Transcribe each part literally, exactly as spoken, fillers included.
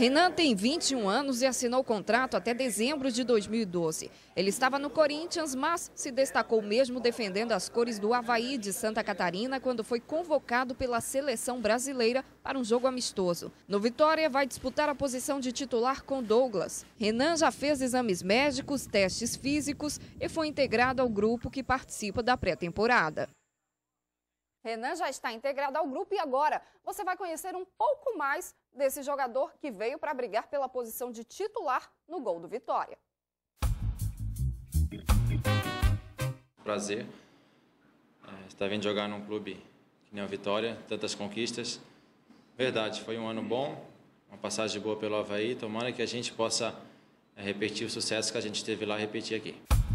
Renan tem vinte e um anos e assinou o contrato até dezembro de dois mil e doze. Ele estava no Corinthians, mas se destacou mesmo defendendo as cores do Avaí de Santa Catarina quando foi convocado pela seleção brasileira para um jogo amistoso. No Vitória, vai disputar a posição de titular com Douglas. Renan já fez exames médicos, testes físicos e foi integrado ao grupo que participa da pré-temporada. Renan já está integrado ao grupo e agora você vai conhecer um pouco mais desse jogador que veio para brigar pela posição de titular no gol do Vitória. Prazer é, estar vindo jogar num clube que nem o Vitória, tantas conquistas. Verdade, foi um ano bom, uma passagem boa pelo Avaí. Tomara que a gente possa é, repetir o sucesso que a gente teve lá, repetir aqui.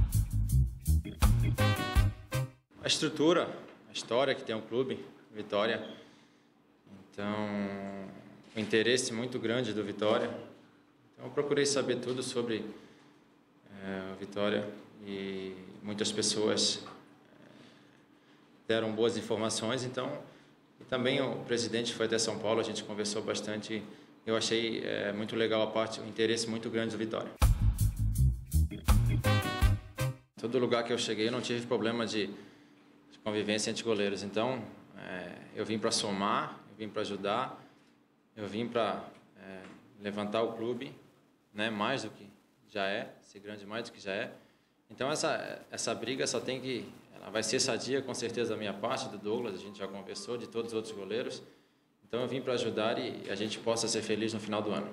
A estrutura, a história que tem o clube, Vitória. Então, o interesse muito grande do Vitória. Então, eu procurei saber tudo sobre é, o Vitória e muitas pessoas é, deram boas informações. Então, e também o presidente foi até São Paulo, a gente conversou bastante. Eu achei é, muito legal a parte, o interesse muito grande do Vitória. Todo lugar que eu cheguei, eu não tive problema de convivência entre goleiros. Então, é, eu vim para somar, eu vim para ajudar, eu vim para é, levantar o clube, né, mais do que já é, ser grande mais do que já é. Então, essa, essa briga só tem que... Ela vai ser sadia, com certeza, da minha parte, do Douglas, a gente já conversou, de todos os outros goleiros. Então, eu vim para ajudar e a gente possa ser feliz no final do ano.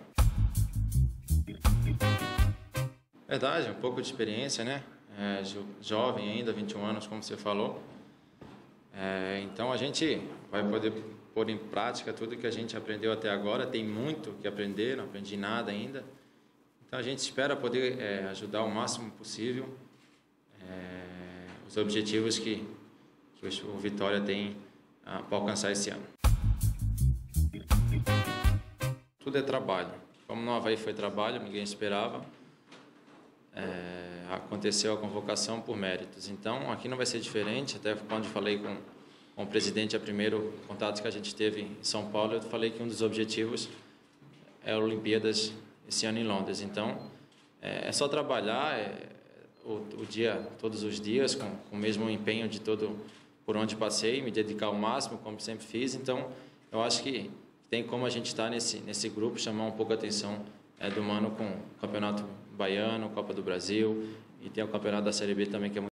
Verdade, um pouco de experiência, né? É, jo, jovem ainda, vinte e um anos, como você falou. É, então a gente vai poder pôr em prática tudo que a gente aprendeu até agora. Tem muito que aprender, não aprendi nada ainda. Então a gente espera poder é, ajudar o máximo possível é, os objetivos que, que o Vitória tem ah, para alcançar esse ano. Tudo é trabalho. Como no Avaí foi trabalho, ninguém esperava. É, aconteceu a convocação por méritos. Então, aqui não vai ser diferente. Até quando falei com, com o presidente, a primeiro contato que a gente teve em São Paulo, eu falei que um dos objetivos é a Olimpíadas esse ano em Londres. Então, é, é só trabalhar é, o, o dia, todos os dias, com, com o mesmo empenho de todo por onde passei, me dedicar ao máximo, como sempre fiz. Então, eu acho que tem como a gente estar nesse, nesse grupo, chamar um pouco a atenção é, do Mano com o Campeonato Baiano, Copa do Brasil, e tem o Campeonato da Série B também, que é muito